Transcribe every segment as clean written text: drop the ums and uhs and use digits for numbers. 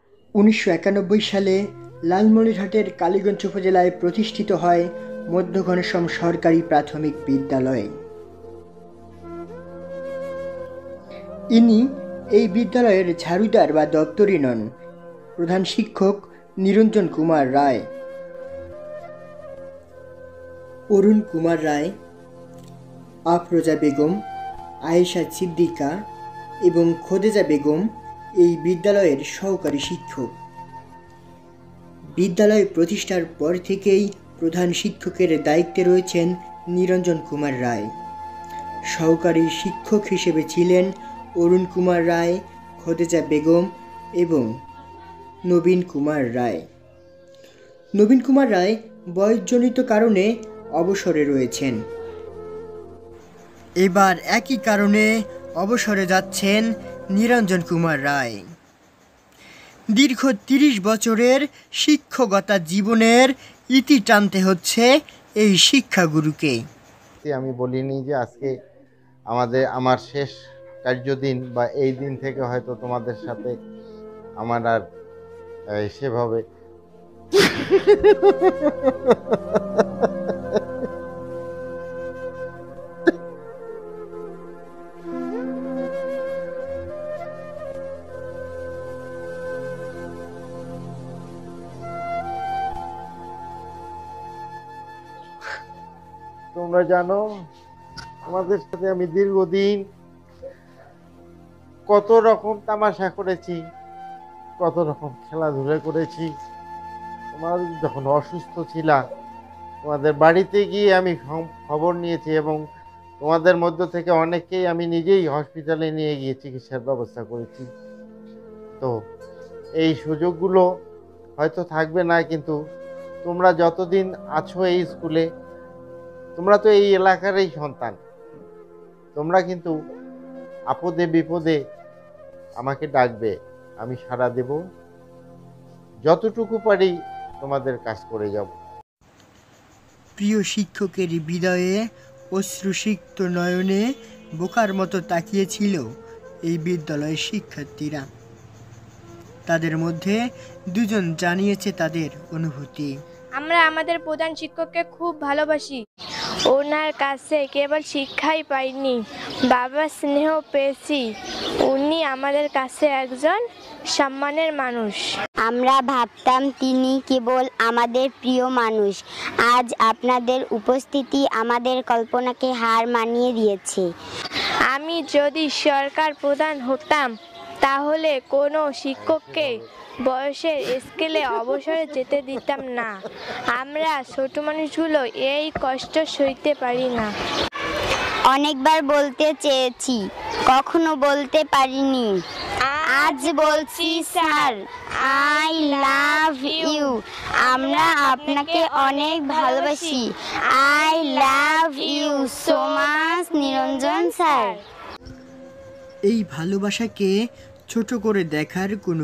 1991 সালে লালমনিরহাটের কালীগঞ্জ উপজেলায় প্রতিষ্ঠিত হয় মধ্য ঘনশ্যাম সরকারি প্রাথমিক বিদ্যালয়। ইনি এই বিদ্যালয়ের ঝাড়ুদার বা দপ্তরি নন। প্রধান শিক্ষক নিরঞ্জন কুমার রায়। অরুণ কুমার রায়, আফরোজা বেগম, আয়েশা সিদ্দিকা এবং খোদেজা বেগম এই বিদ্যালয়ের সহকারী শিক্ষক। বিদ্যালয় প্রতিষ্ঠার পর থেকেই প্রধান শিক্ষকের দায়িত্বে রয়েছেন নিরঞ্জন কুমার রায়। সহকারী শিক্ষক হিসেবে ছিলেন অরুণ কুমার রায়, খোদেজা বেগম এবং নবীন কুমার রায়। নবীন কুমার রায় বয়সজনিত কারণে অবসরে রয়েছেন। এবার একই কারণে অবসরে যাচ্ছেন নিরঞ্জন কুমার রায়। দীর্ঘ 30 বছরের শিক্ষকতা জীবনের ইতি টানতে হচ্ছে এই শিক্ষাগুরুকে। আমি বলিনি যে আজকে আমার শেষ কার্যদিন বা এই দিন থেকে হয়তো তোমাদের সাথে আমার আর সেভাবে তোমরা জানো তোমাদের সাথে আমি দীর্ঘদিন কত রকম তামাশা করেছি, কত রকম খেলাধুলা করেছি। তোমরা যখন অসুস্থ ছিলা তোমাদের বাড়িতে গিয়ে আমি খবর নিয়েছি এবং তোমাদের মধ্য থেকে অনেককেই আমি নিজেই হসপিটালে নিয়ে গিয়ে চিকিৎসার ব্যবস্থা করেছি। তো এই সুযোগগুলো হয়তো থাকবে না, কিন্তু তোমরা যতদিন আছো এই স্কুলে, তোমরা তো এই এলাকারই সন্তান, তোমরা কিন্তু আপদে বিপদে আমাকে ডাকবে, আমি সাড়া দেব, যতটুকু পারি তোমাদের কাজ করে যাব। প্রিয় শিক্ষকের বিদায়ে অশ্রুসিক্ত নয়নে বোকার মতো তাকিয়েছিল এই বিদ্যালয়ের শিক্ষার্থীরা। তাদের মধ্যে দুজন জানিয়েছে তাদের অনুভূতি। আমরা আমাদের প্রধান শিক্ষককে খুব ভালোবাসি। ওনার কাছে কেবল শিক্ষাই পাইনি, বাবার স্নেহ পেয়েছি। উনি আমাদের কাছে একজন সম্মানের মানুষ। আমরা ভাবতাম তিনি কেবল আমাদের প্রিয় মানুষ। আজ আপনাদের উপস্থিতি আমাদের কল্পনাকে হার মানিয়ে দিয়েছে। আমি যদি সরকার প্রধান হতাম তাহলে কোনো শিক্ষককে বয়সের স্কেলে অবসরে যেতে দিতাম না। আমরা ছোট মানুষগুলো এই কষ্ট সইতে পারি না। অনেকবার বলতে চেয়েছি, কখনো বলতে পারিনি। আজ বলছি স্যার, আই লাভ ইউ। আমরা আপনাকে অনেক ভালোবাসি। I love you so much Niranjan sir. এই ভালোবাসাকে ছোট করে দেখার কোনো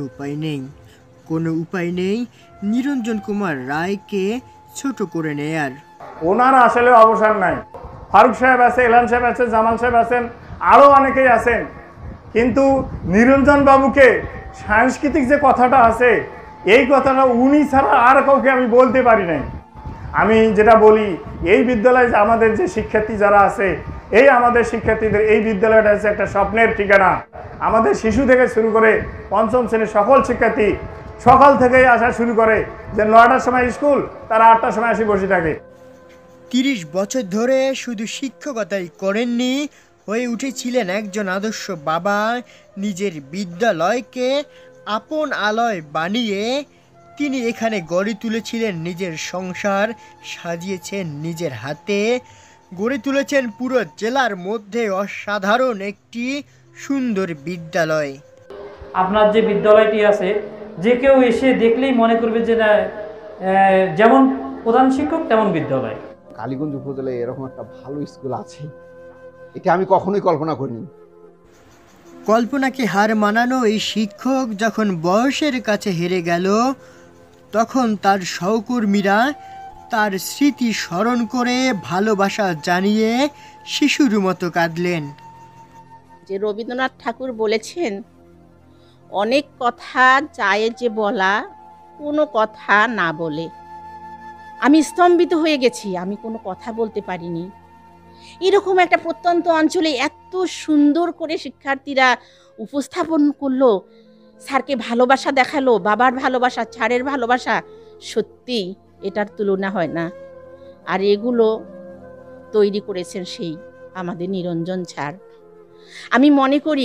উপায় নেই নিরঞ্জন কুমার রায়কে ছোট করে নেয়ার। ওনার আসলে অবসর নাই। ফারুক সাহেব আছে, এলান সাহেব আছে, জামাল সাহেব আছেন, আরও অনেকেই আছেন, কিন্তু নিরঞ্জন বাবুকে সাংস্কৃতিক যে কথাটা আছে এই কথাটা উনি ছাড়া আর কাউকে আমি বলতে পারি নাই। আমি যেটা বলি, এই বিদ্যালয়ে আমাদের যে শিক্ষার্থী যারা আছে, এই আমাদের শিক্ষার্থীদের এই বিদ্যালয়টা হচ্ছে একটা স্বপ্নের ঠিকানা। আমাদের শিশু থেকে শুরু করে পঞ্চম শ্রেণীর সকল শিক্ষার্থী সকাল থেকেই আসা শুরু করে, যে 9টার সময় স্কুল, তারা 8টার সময় এসে বসে থাকে। 30 বছর ধরে শুধু শিক্ষকতাই করেননি, হয়ে উঠেছিলেন একজন আদর্শ বাবা। নিজের বিদ্যালয়কে আপন আলয় বানিয়ে তিনি এখানে গড়ে তুলেছিলেন নিজের সংসার, সাজিয়েছেন নিজের হাতে, গড়ে তুলেছেন পুরো জেলার মধ্যে অসাধারণ একটি সুন্দর বিদ্যালয়। আপনার যে বিদ্যালয়টি আছে, যে কেউ এসে দেখলেই মনে করবে যে না, যেমন প্রধান শিক্ষক তেমন বিদ্যালয়। কালীগঞ্জ উপজেলায় এরকম একটা ভালো স্কুল আছে, এটা আমি কখনোই কল্পনা করিনি। কল্পনাকে হার মানানো এই শিক্ষক যখন বয়সের কাছে হেরে গেল, তখন তার সহকর্মীরা তার স্মৃতি স্মরণ করে ভালোবাসা জানিয়ে শিশুর মতো কাঁদলেন। যে রবীন্দ্রনাথ ঠাকুর বলেছেন, অনেক কথা চায় যে বলা, কোনো কথা না বলে। আমি স্তম্ভিত হয়ে গেছি, আমি কোনো কথা বলতে পারিনি। এরকম একটা প্রত্যন্ত অঞ্চলে এত সুন্দর করে শিক্ষার্থীরা উপস্থাপন করলো, স্যারকে ভালোবাসা দেখালো, বাবার ভালোবাসা, স্যারের ভালোবাসা, সত্যি এটার তুলনা হয় না। আর এগুলো তৈরি করেছেন সেই আমাদের নিরঞ্জন স্যার। আমি মনে করি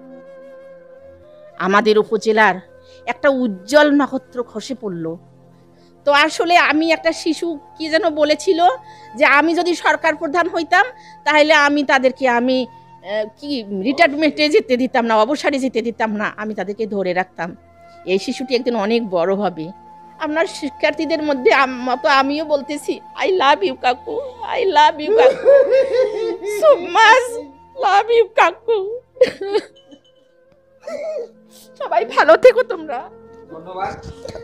আমাদের উপজেলার একটা উজ্জ্বল নক্ষত্র খসে পড়ল। তো আসলে আমি একটা শিশু কি যেন বলেছিল যে আমি যদি সরকার প্রধান হইতাম তাহলে আমি তাদেরকে কি রিটায়ারমেন্টে যেতে দিতাম না, অবসরে যেতে দিতাম না, আমি তাদেরকে ধরে রাখতাম। এই শিশুটি একদিন অনেক বড় হবে। আপনার শিক্ষার্থীদের মধ্যে মতো আমিও বলতেছি, I love you kaku, I love you kaku, so much love you kaku. সবাই ভালো থেকো তোমরা। ধন্যবাদ।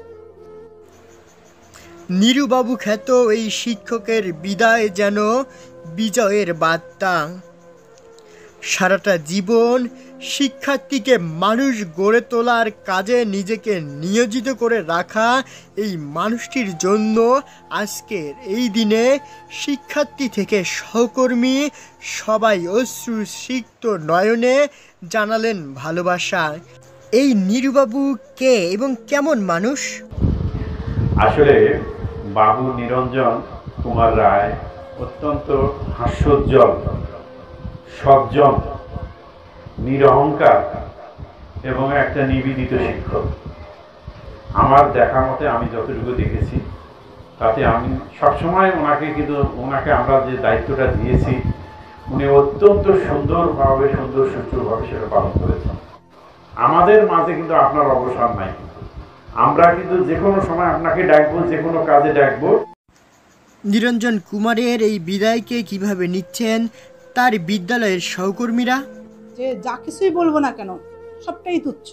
নিরুবাবু খ্যাত এই শিক্ষকের বিদায় যেন বিজয়ের বার্তা। সারাটা জীবন শিক্ষার্থীকে মানুষ গড়ে তোলার কাজে নিজেকে নিয়োজিত করে রাখা এই মানুষটির জন্য আজকের এই দিনে শিক্ষার্থী থেকে সহকর্মী সবাই অশ্রুসিক্ত নয়নে জানালেন ভালোবাসা। এই নিরুবাবু কে এবং কেমন মানুষ? আসলে বাবু নিরঞ্জন কুমার রায় অত্যন্ত হাস্যোজ্জ্বল, সজ্জন, নিরহংকার এবং একটা নিবেদিত শিক্ষক। আমার দেখা মতে আমি যতটুকু দেখেছি তাতে আমি সবসময় ওনাকে আমরা যে দায়িত্বটা দিয়েছি উনি অত্যন্ত সুন্দরভাবে সুষ্ঠুভাবে সেটা পালন করেছেন। আমাদের মাঝে কিন্তু আপনার অবসর নাই, আমরা কিন্তু যে কোনো সময় আপনাকে ডাকবো, যে কোনো কাজে ডাকবো। নিরঞ্জন কুমারের এই বিদায়কে কিভাবে নিচ্ছেন তার বিদ্যালয়ের সহকর্মীরা? যে যা কিছুই বলবো না কেন সবটাই তুচ্ছ।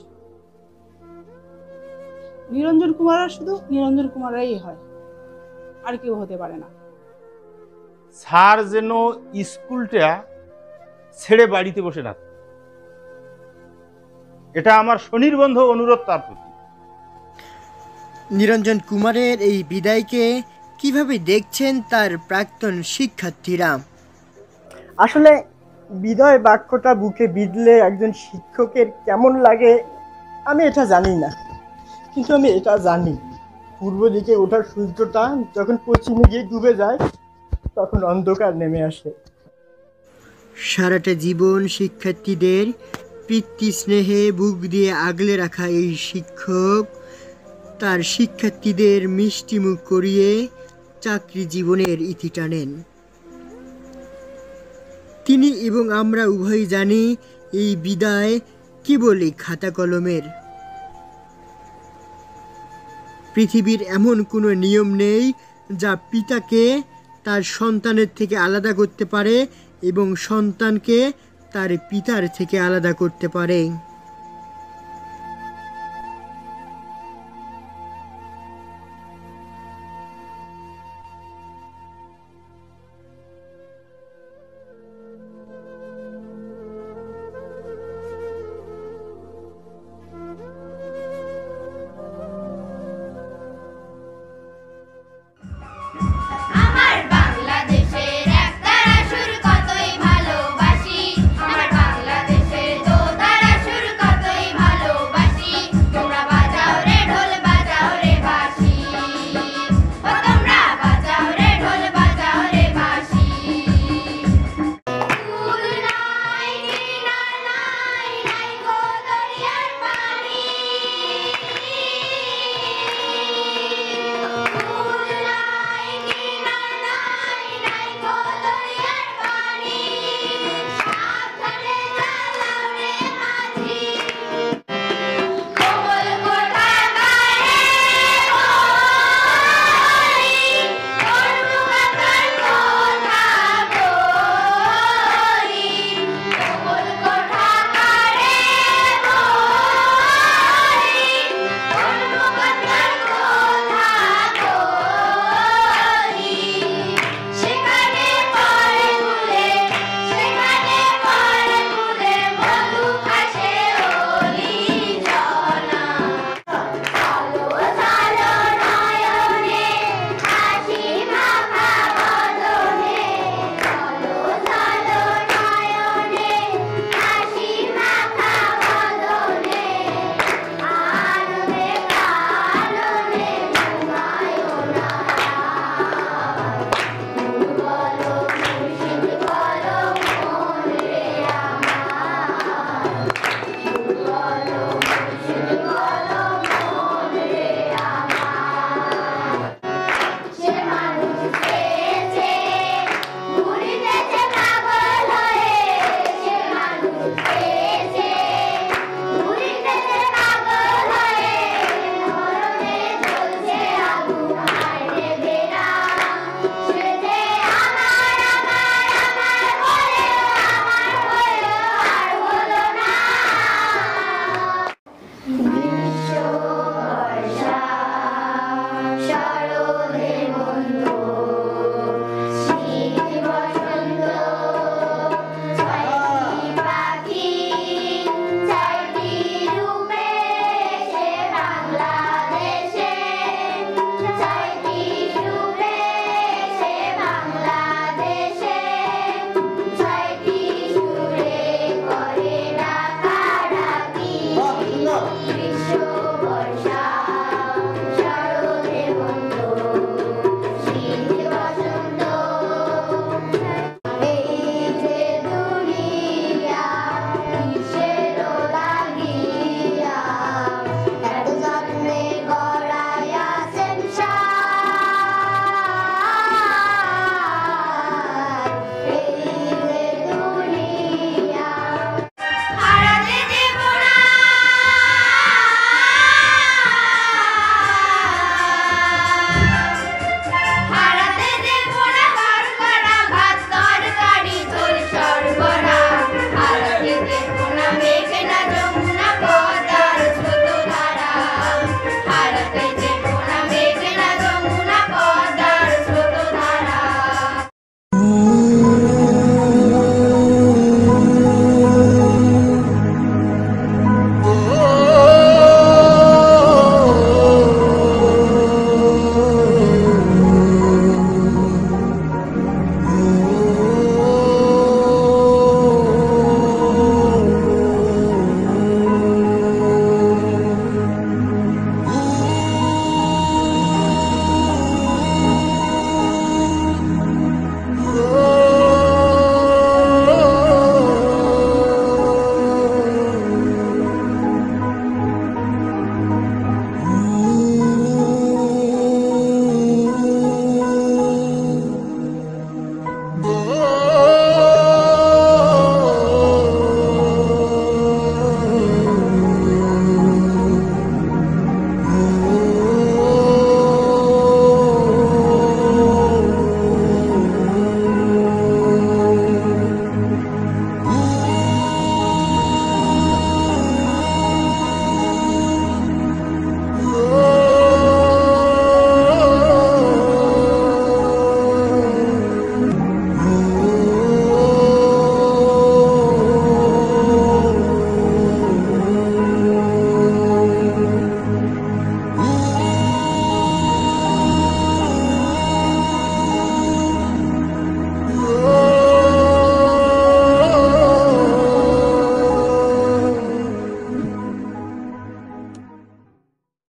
নিরঞ্জন কুমার শুধু নিরঞ্জন কুমারই হয়, আর কেউ হতে পারে না। স্যার যেন স্কুলটা ছেড়ে বাড়িতে বসে না, এটা আমার স্বনির্বন্ধ অনুরোধ তার প্রতি। নিরঞ্জন কুমারের এই বিদায়কে কিভাবে দেখছেন তার প্রাক্তন শিক্ষার্থীরা? আসলে বিদায় বাক্যটা বুকে বিঁধলে একজন শিক্ষকের কেমন লাগে আমি এটা জানি না, কিন্তু আমি এটা জানি পূর্ব দিকে ওঠার সূর্যটা যখন পশ্চিমে গিয়ে ডুবে যায় তখন অন্ধকার নেমে আসে। সারাটা জীবন শিক্ষার্থীদের প্রীতি স্নেহে বুক দিয়ে আগলে রাখা এই শিক্ষক তার শিক্ষার্থীদের মিষ্টিমুখ করিয়ে চাকরি জীবনের ইতি টানেন। তিনি এবং আমরা উভয়ই জানি এই বিদায় কেবলই খাতা কলমের। পৃথিবীর এমন কোনো নিয়ম নেই যা পিতাকে তার সন্তানের থেকে আলাদা করতে পারে এবং সন্তানকে তার পিতার থেকে আলাদা করতে পারে।